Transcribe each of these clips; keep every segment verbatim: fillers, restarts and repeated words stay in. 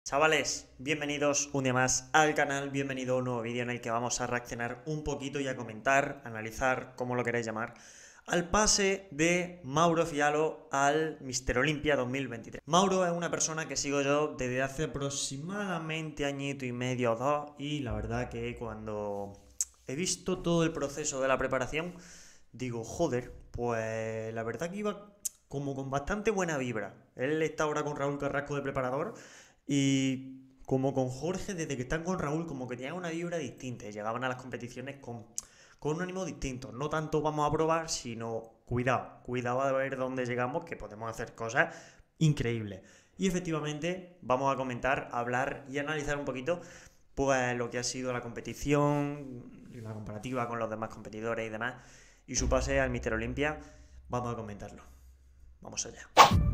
Chavales, bienvenidos un día más al canal, bienvenido a un nuevo vídeo en el que vamos a reaccionar un poquito y a comentar, analizar, como lo queréis llamar, al pase de Mauro Fialo al míster Olympia dos mil veintitrés. Mauro es una persona que sigo yo desde hace aproximadamente añito y medio o dos, y la verdad que cuando he visto todo el proceso de la preparación, digo, joder, pues la verdad que iba como con bastante buena vibra. Él está ahora con Raúl Carrasco de preparador. Y como con Jorge, desde que están con Raúl, como que tenían una vibra distinta. Llegaban a las competiciones con, con un ánimo distinto. No tanto vamos a probar, sino cuidado. Cuidado a ver dónde llegamos, que podemos hacer cosas increíbles. Y efectivamente vamos a comentar, hablar y analizar un poquito pues lo que ha sido la competición, la comparativa con los demás competidores y demás. Y su pase al míster Olympia. Vamos a comentarlo. Vamos allá.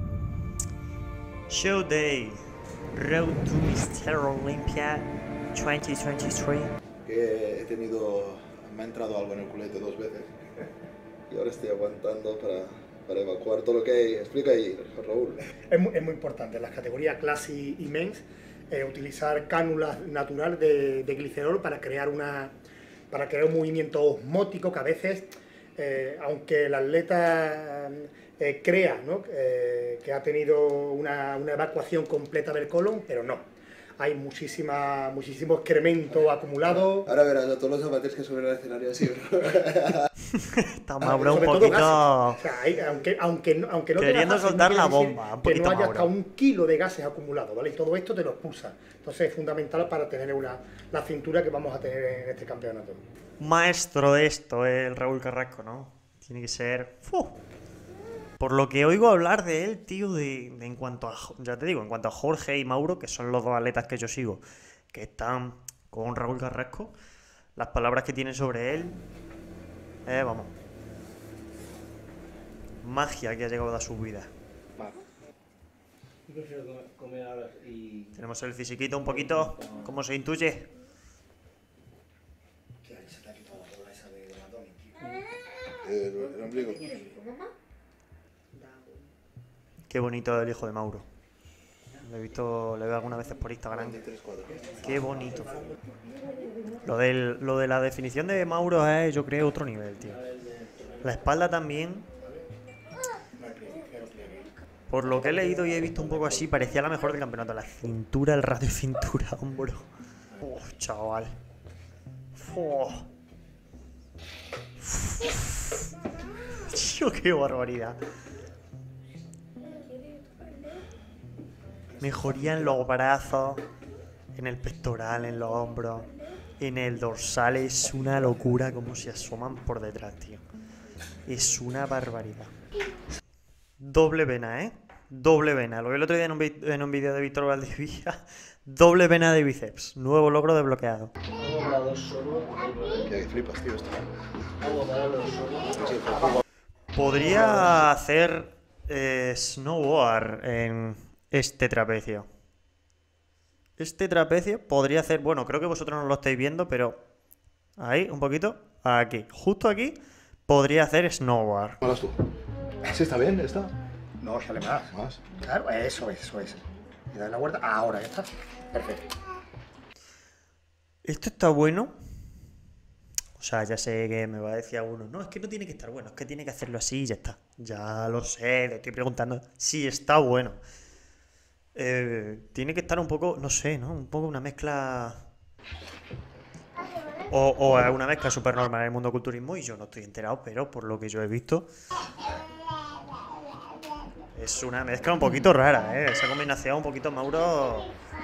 Show Day. Road to míster Olympia dos mil veintitrés. Que he tenido, me ha entrado algo en el culete dos veces y ahora estoy aguantando para, para evacuar todo lo que hay. Explica ahí, Raúl. Es muy, es muy importante en las categorías Classic y Men's eh, utilizar cánulas naturales de, de glicerol para crear, una, para crear un movimiento osmótico que a veces, eh, aunque el atleta eh, crea, ¿no? eh, que ha tenido una, una evacuación completa del colon, pero no. Hay muchísima, muchísimo excremento acumulado. Ahora verás a todos los amateurs que suben al escenario así. Está Mauro un poquito... O sea, hay, aunque, aunque, aunque no queriendo gases, soltar no la decir bomba, un que poquito no haya Mauro. hasta un kilo de gases acumulados, ¿vale? Y todo esto te lo expulsa. Entonces es fundamental para tener una, la cintura que vamos a tener en este campeonato. Maestro de esto, eh, el Raúl Carrasco, ¿no? Tiene que ser... ¡Fu! Por lo que oigo hablar de él, tío, de, de en cuanto a... Ya te digo, en cuanto a Jorge y Mauro, que son los dos atletas que yo sigo, que están con Raúl Carrasco, las palabras que tienen sobre él... Eh, vamos... Magia que ha llegado a su vida. Yo prefiero comer ahora y... Tenemos el fisiquito un poquito, ¿cómo se intuye? El, el ombligo. Qué bonito el hijo de Mauro. Lo he visto, le veo algunas veces por Instagram. Qué bonito. Lo, del, lo de la definición de Mauro es, yo creo, otro nivel, tío. La espalda también. Por lo que he leído y he visto un poco así, parecía la mejor del campeonato. La cintura, el radio cintura, hombro. Oh, chaval. Oh. Tío, qué barbaridad. Mejoría en los brazos, en el pectoral, en los hombros, en el dorsal. Es una locura como se asoman por detrás, tío. Es una barbaridad. Doble vena, ¿eh? Doble vena. Lo vi el otro día en un, en un vídeo de Víctor Valdivia. Doble vena de bíceps. Nuevo logro desbloqueado. Que flipas, tío, esto. Podría hacer eh, snowboard en este trapecio. Este trapecio podría hacer... Bueno, creo que vosotros no lo estáis viendo, pero... Ahí, un poquito. Aquí. Justo aquí podría hacer snowboard. ¿Cómo tú? ¿Sí está bien? ¿Está? No, sale más. Más. Claro, eso es, eso es. Y dar la vuelta. Ahora ya está. Perfecto. Esto está bueno. O sea, ya sé que me va a decir alguno, no, es que no tiene que estar bueno, es que tiene que hacerlo así y ya está. Ya lo sé, le estoy preguntando si está bueno. Eh, tiene que estar un poco, no sé, ¿no? Un poco una mezcla... O, o es una mezcla súper normal en el mundo del culturismo y yo no estoy enterado, pero por lo que yo he visto... Es una mezcla un poquito rara, ¿eh? Esa combinación un poquito Mauro...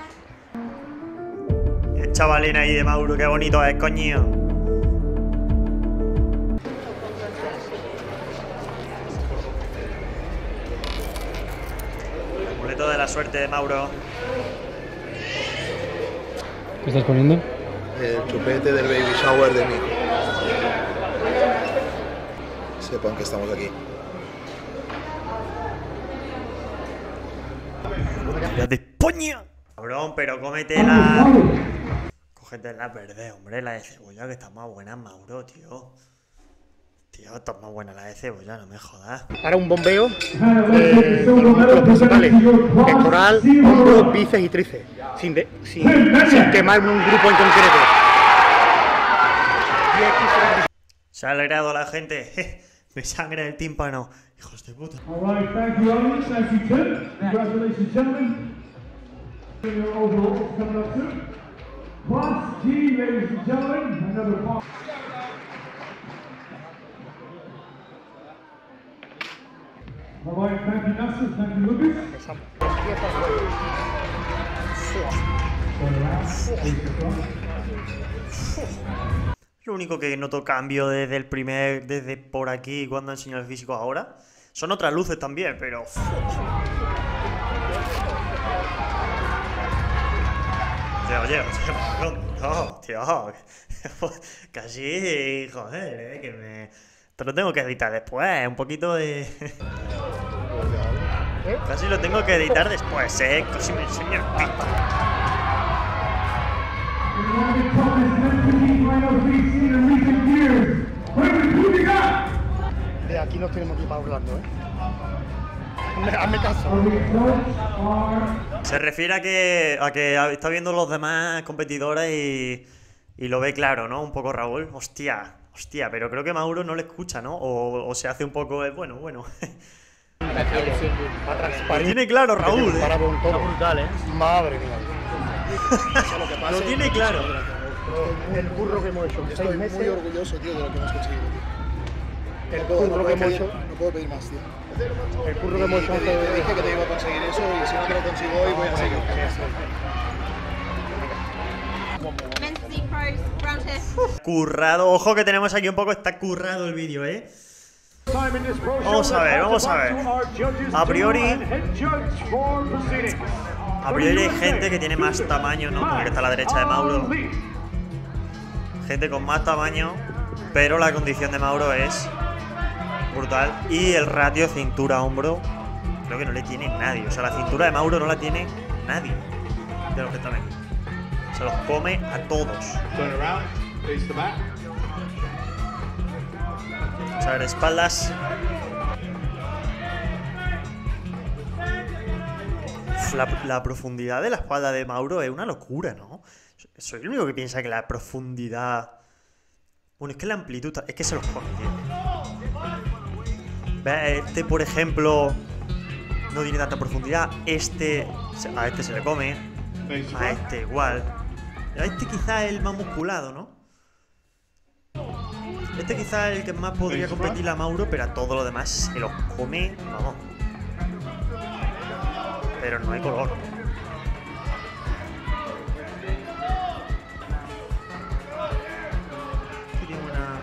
El chavalín ahí de Mauro, qué bonito es, coño. De la suerte de Mauro. ¿Qué estás poniendo? El chupete del baby shower de mi hijo. Sepan que estamos aquí. ¡Ya de España! Cabrón, pero cómetela. Cógetela verde, hombre, la de cebolla que está más buena, Mauro, tío. Tío, está más buena la de cebolla, no me jodas. Ahora un bombeo eh, con los músculos principales: pectoral, hombro, bíceps y tríceps, sin, de, sin, sin quemar un grupo en concreto. Se ha alegrado la gente. Me sangra el tímpano. Hijos de puta. Alright, thank you, Alex. Thank you, Tim. Congratulations, gentlemen. Your overall coming up soon. Class G, ladies and gentlemen. Another part. Alright, thank you, Nasser. Thank you, Lucas. Lo único que noto cambio desde el primer, desde por aquí cuando enseño el físico ahora, son otras luces también, pero... Tío, oye, oye, no, tío, casi, joder, eh, que me... Te lo tengo que editar después, un poquito de... Casi lo tengo que editar después, eh, casi me enseño el pito. De aquí nos tenemos que ir para Orlando, ¿eh? Hazme, hazme caso. Se refiere a que, a que está viendo los demás competidores y, y lo ve claro, ¿no? Un poco Raúl. Hostia, hostia, pero creo que Mauro no le escucha, ¿no? O, o se hace un poco, eh, bueno, bueno. Lo tiene claro Raúl, ¿eh? Brutal, ¿eh? Madre mía. Lo tiene claro. El curro que hemos hecho en seis Estoy meses. muy orgulloso, tío, de lo que hemos conseguido. El No puedo, no curro puedo que hemos pedir, hecho. no puedo pedir más, tío. El curro que hemos Y hecho te, antes te dije que te iba a conseguir eso y si no te lo consigo hoy voy a seguir. Men's League Pros, round here. Currado, ojo que tenemos aquí un poco, está currado el vídeo, ¿eh? Vamos a ver, vamos a ver. A priori, a priori hay gente que tiene más tamaño, ¿no? Como el que está a la derecha de Mauro. Gente con más tamaño, pero la condición de Mauro es brutal. Y el ratio cintura-hombro creo que no le tiene nadie. O sea, la cintura de Mauro no la tiene nadie de los que están aquí. Se los come a todos. Vamos a ver, espaldas. La, la profundidad de la espalda de Mauro es una locura, ¿no? Soy el único que piensa que la profundidad... Bueno, es que la amplitud... Es que se los come, tío. Ve, este, por ejemplo, no tiene tanta profundidad. Este... A este se le come. A este igual. A este quizá es el más musculado, ¿no? Este quizá es el que más podría competir a Mauro, pero a todo lo demás se los come, vamos. Pero no hay color. Aquí tiene una...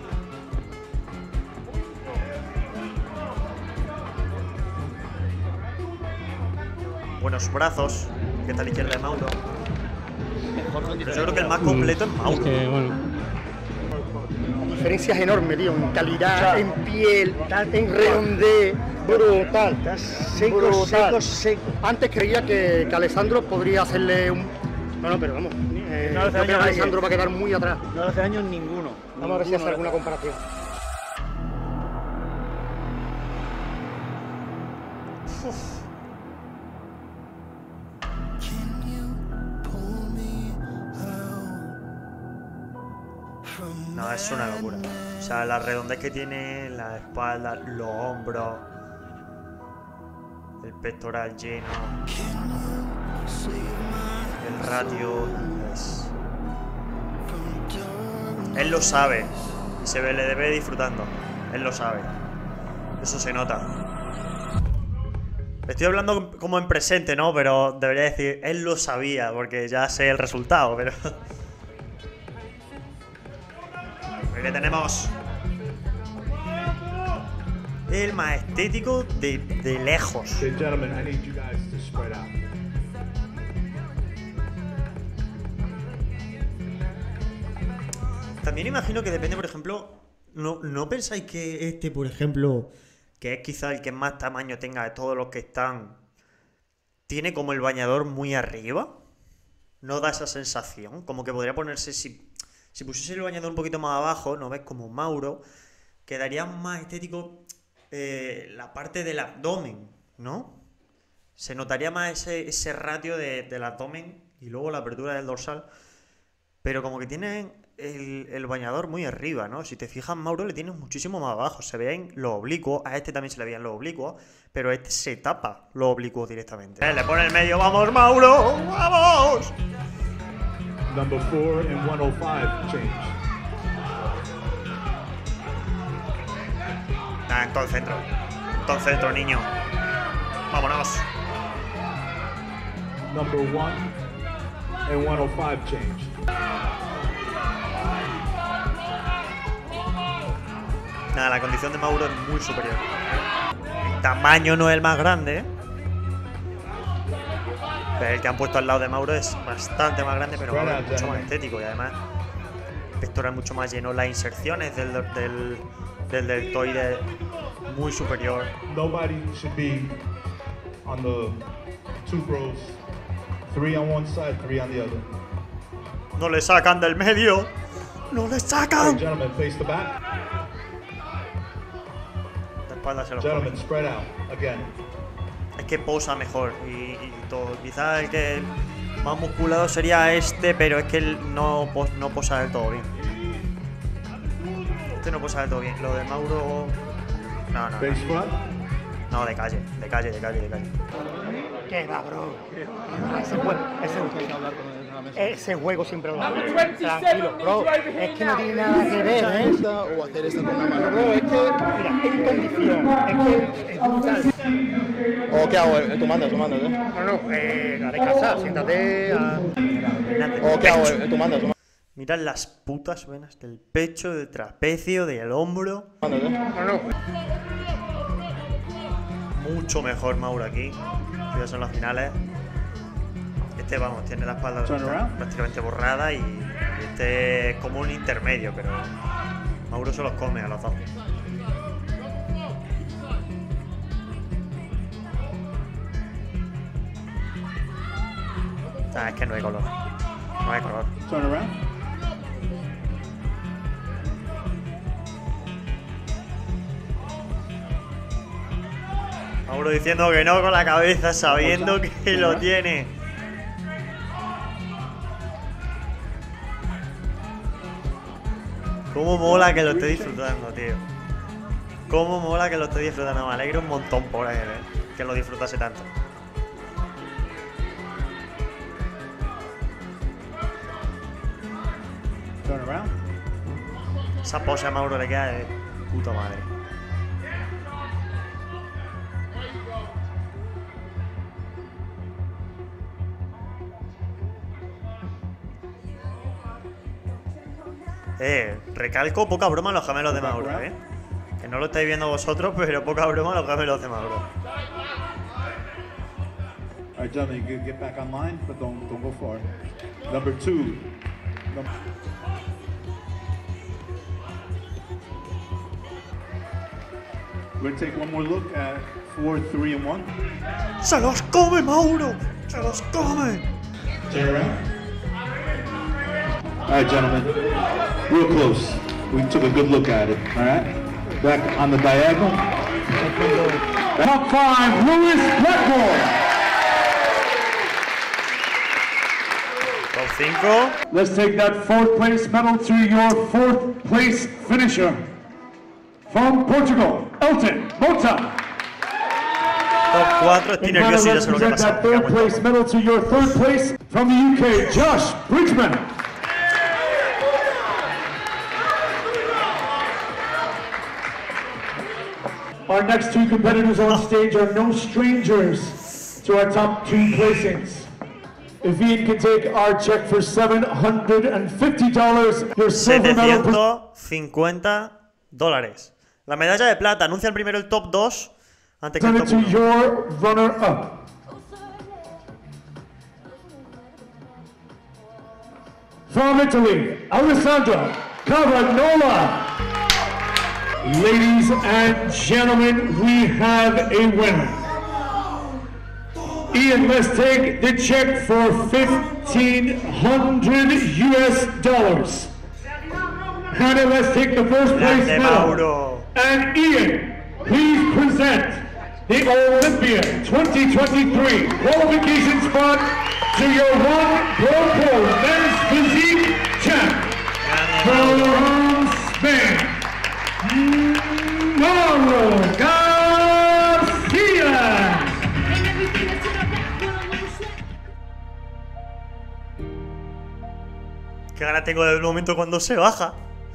Buenos brazos. Que está a la izquierda de Mauro. Pero yo creo que el más completo es Mauro. Es que, bueno. Diferencias enormes, tío, en calidad, en piel, en redondez, brutal, seco, brutal. seco, seco. Antes creía que, que Alessandro podría hacerle un... No, no, pero vamos, eh, no, creo que Alessandro va a quedar muy atrás. No hace años ninguno. Vamos a ver si hace alguna comparación. Uf. No, es una locura. O sea, la redondez que tiene, la espalda, los hombros, el pectoral lleno, el ratio. Es... Él lo sabe. Se ve, le debe disfrutando. Él lo sabe. Eso se nota. Estoy hablando como en presente, ¿no? Pero debería decir, él lo sabía, porque ya sé el resultado, pero... Que tenemos el más estético de, de lejos. También imagino que depende, por ejemplo, ¿no, ¿no pensáis que este, por ejemplo, que es quizá el que más tamaño tenga de todos los que están, tiene como el bañador muy arriba? ¿No da esa sensación? Como que podría ponerse, si, si pusiese el bañador un poquito más abajo, ¿no ves? Como Mauro, quedaría más estético eh, la parte del abdomen, ¿no? Se notaría más ese, ese ratio de, del abdomen y luego la apertura del dorsal. Pero como que tienen el, el bañador muy arriba, ¿no? Si te fijas, Mauro le tiene muchísimo más abajo. Se ven los oblicuos. A este también se le veían los oblicuos. Pero este se tapa los oblicuos directamente. Eh, le pone el medio. ¡Vamos, Mauro! ¡Vamos! Number four and one oh five change. Nah, en todo el centro. En todo el centro, niño. Vámonos. Number one and one oh five change. Nada, la condición de Mauro es muy superior. El tamaño no es el más grande, pero el que han puesto al lado de Mauro es bastante más grande, pero Mauro es mucho más estético y además el pectoral mucho más lleno. Las inserciones del, del, del deltoide muy superior. Nobody should be on the two bros. Three on one side, three on the other. No le sacan del medio. No le sacan. Gentlemen, face the back. La espalda se lo Gentlemen, come. spread out again. Es que posa mejor y, y todo. Quizás el que más musculado sería este, pero es que él no, pos, no posa del todo bien. Este no posa del todo bien. Lo de Mauro... No, no, Face no. front. No, de calle, de calle, de calle, de calle. ¿Qué va, bro? Ese juego, ese, ese juego siempre lo tranquilo, bro. Es que no tiene nada que ver, ¿eh? O hacer esto con la mano. Bro, es que, mira, en condición, es que es brutal. ¿O qué hago? Eh, Tú mandas, tú mandas, ¿eh? No, no, eh, a descansar, siéntate a... ¿O qué hago? Eh, Tú mandas, tú mandas. Mirad las putas venas del pecho, del trapecio, del hombro. mandas, ¿eh? No, no. Mucho mejor Mauro aquí. Ya son las finales. Este, vamos, tiene la espalda prácticamente borrada y, y este es como un intermedio, pero Mauro se los come a los dos. Ah, es que no hay color. No hay color. Turn around. Mauro diciendo que no con la cabeza, sabiendo que lo tiene. Cómo mola que lo esté disfrutando, tío. Cómo mola que lo esté disfrutando. Me alegro un montón por él, eh, que lo disfrutase tanto. Turn around. Esa pose a Mauro le queda de puta madre. Eh, recalco poca broma los gemelos de Mauro, eh. Que no lo estáis viendo vosotros, pero poca broma los gemelos de Mauro. All right, gentlemen, you get back online, but don't don't go far. Number two. Num We're gonna take one more look at four, three, and one. ¡Se los come, Mauro! ¡Se los come! Turn around. All right, gentlemen, real close. We took a good look at it. All right, back on the diagonal. Top five, Lewis Blackmore. Top cinco. Let's take that fourth place medal to your fourth place finisher. From Portugal, Elton Mota. Top cuatro. Estoy nervioso y ya sé lo que ha pasado. That third place medal to your third place from the U K, Josh Bridgman. Our next two competitors on stage are no strangers to our top two placings. If Ian can take our check for seven hundred fifty dollars, your silver medal setecientos cincuenta dólares. La medalla de plata. Anuncia el primero el top dos antes que el presented top to uno. your runner-up. From Italy, Alessandra Cavagnola. Ladies and gentlemen, we have a winner. Ian, let's take the check for fifteen hundred U S dollars. Hannah, let's take the first place Grande medal. Mauro. And Ian, please present the Olympia twenty twenty-three qualification spot to your one Pro Pro Men's Physique Champ from Spain, Mauro Garcia. Qué ganas tengo del momento cuando se baja.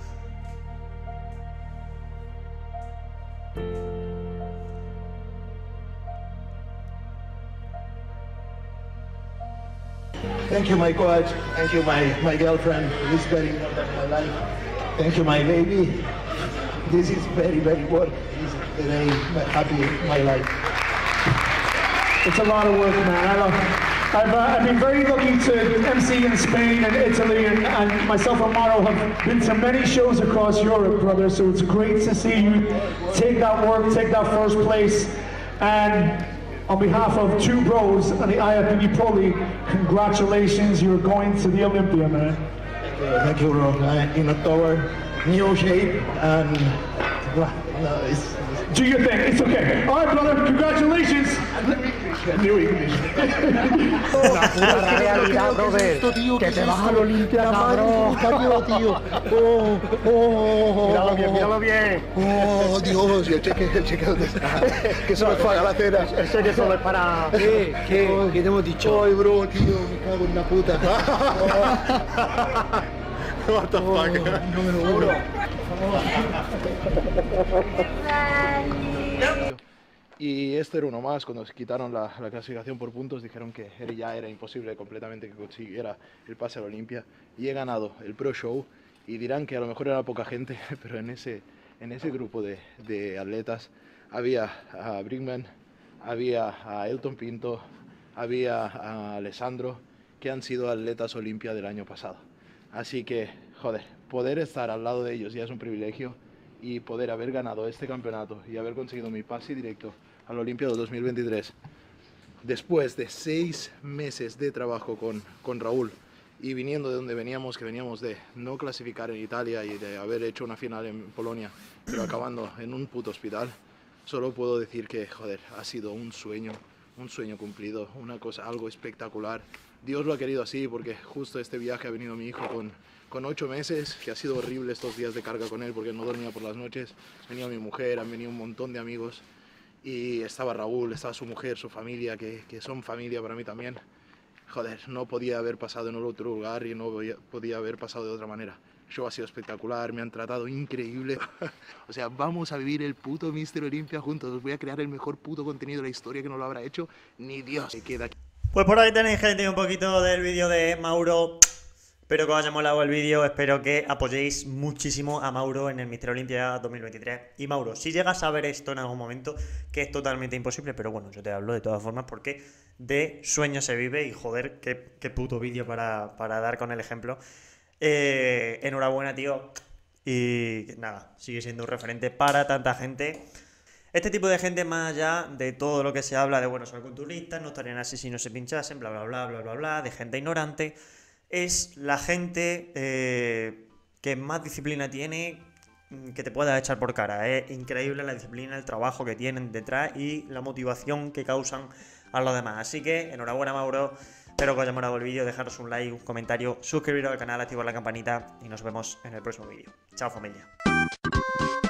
Thank you, my coach. Thank you, my, my girlfriend. This is very important in my life. Thank you, my baby. This is very, very work. This is very happy in my life. It's a lot of work, man. I love I've, uh, I've been very lucky to M C in Spain and Italy, and, and myself and Mauro have been to many shows across Europe, brother, so it's great to see you take that work, take that first place, and on behalf of two bros and the I F B B Pro League, congratulations, you're going to the Olympia, man. Thank you, thank you, bro. Uh, in October, new shape, and uh, no, it's, do your thing, it's okay. All right, brother, congratulations. new English. Una puta realidad, brother. Que te vas a la Olimpia, cabrón. Cabrón, tío. Oh, oh. Míralo bien, míralo bien. Oh, Dios, y el cheque, el cheque, ¿dónde está? Que solo es para la cena. El cheque solo es para... ¿Qué? ¿Qué? ¿Qué te hemos dicho? Ay, bro, tío, me cago en la puta. What the fuck? No me lo juro. Y este era uno más. Cuando se quitaron la, la clasificación por puntos, dijeron que ya era imposible completamente que consiguiera el pase a la Olimpia, y he ganado el Pro Show. Y dirán que a lo mejor era poca gente, pero en ese, en ese grupo de, de atletas había a Brinkman, había a Elton Pinto, había a Alessandro, que han sido atletas Olimpia del año pasado. Así que, joder, poder estar al lado de ellos ya es un privilegio, y poder haber ganado este campeonato y haber conseguido mi pase directo al Olympia del dos mil veintitrés, después de seis meses de trabajo con, con Raúl, y viniendo de donde veníamos, que veníamos de no clasificar en Italia y de haber hecho una final en Polonia, pero acabando en un puto hospital, solo puedo decir que, joder, ha sido un sueño, un sueño cumplido, una cosa, algo espectacular. Dios lo ha querido así, porque justo este viaje ha venido mi hijo con, con ocho meses, que ha sido horrible estos días de carga con él, porque no dormía por las noches. Venía mi mujer, han venido un montón de amigos, y estaba Raúl, estaba su mujer, su familia, que, que son familia para mí también. Joder, no podía haber pasado en otro lugar, y no podía haber pasado de otra manera. El show ha sido espectacular, me han tratado increíble. O sea, vamos a vivir el puto míster Olympia juntos. Os voy a crear el mejor puto contenido de la historia, que no lo habrá hecho ni Dios. Se queda aquí. Pues por ahí tenéis, gente, un poquito del vídeo de Mauro. Espero que os haya molado el vídeo, espero que apoyéis muchísimo a Mauro en el míster Olympia dos mil veintitrés. Y Mauro, si llegas a ver esto en algún momento, que es totalmente imposible, pero bueno, yo te hablo de todas formas porque de sueño se vive, y joder, qué, qué puto vídeo para, para dar con el ejemplo. Eh, enhorabuena, tío, y nada, sigue siendo un referente para tanta gente. Este tipo de gente, más allá de todo lo que se habla de, bueno, son culturistas, no estarían así si no se pinchasen, bla, bla, bla, bla, bla, bla, de gente ignorante, es la gente eh, que más disciplina tiene, que te pueda echar por cara. Es increíble la disciplina, el trabajo que tienen detrás y la motivación que causan a los demás. Así que, enhorabuena, Mauro. Espero que os haya molado el vídeo, dejaros un like, un comentario, suscribiros al canal, activar la campanita, y nos vemos en el próximo vídeo. Chao, familia.